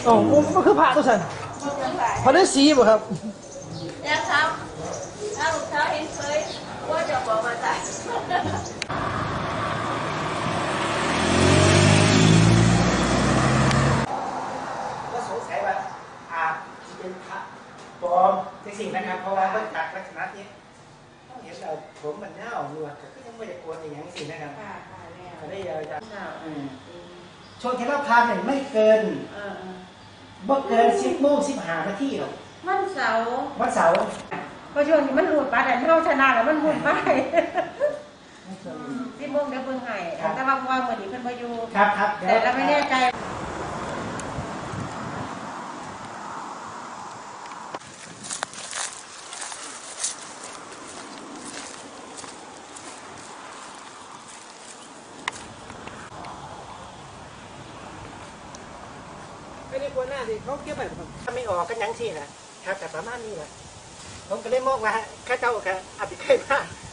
อ๋อมันคือผ่าตัวสันพอได้สีบ่ครับยังครับถ้าลูกค้าเห็นเคยว่าจะบอกมาจ่ายก็สงสัยว่าอาจจะเป็นพระปลอมในสิ่งนะครับเพราะว่าเมื่อจากลักษณะนี้ต้องเห็นเราผมมันเน่าหนวดก็ยังไม่ได้โกนอย่างสิ่งนะครับก็ได้ยาวๆช่วงที่เราทานเนี่ยไม่เกินบ่เกิน10:15 นาทีหรอกวันเสาร์เพราะช่วงนี้มันหลุดไปแต่เราชนะแล้วมันหลุดไป 10 โมงเดี๋ยวเพิ่งให้แต่ว่าเมื่อนี้เพิ่นมาอยู่ครับแต่เราไม่แน่ใจไม่ได้กลัวหน้าสิเขาเก็บไปถ้าไม่ออกก็ยังสินะครับแต่ประมาณนี้แหละผมก็เลยมองว่าข้าเจ้ากับอภิไกรมาก